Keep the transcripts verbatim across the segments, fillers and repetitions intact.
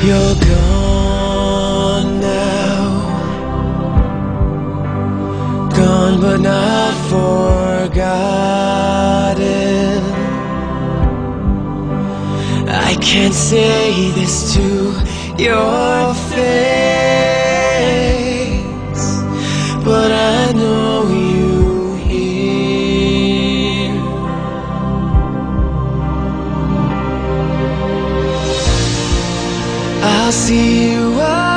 You're gone now, gone but not forgotten. I can't say this to your face, but I know you hear. I'll see you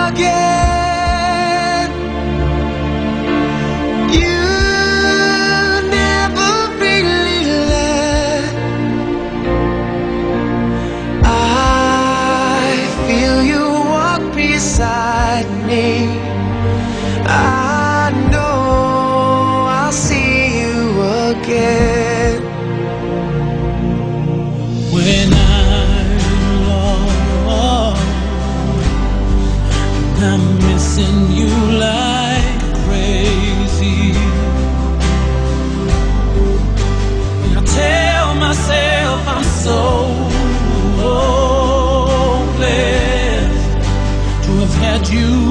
again. You never really left. I feel you walk beside me. I know I'll see you again. When I'm lost, I'm missing you like crazy. And I tell myself I'm so blessed to have had you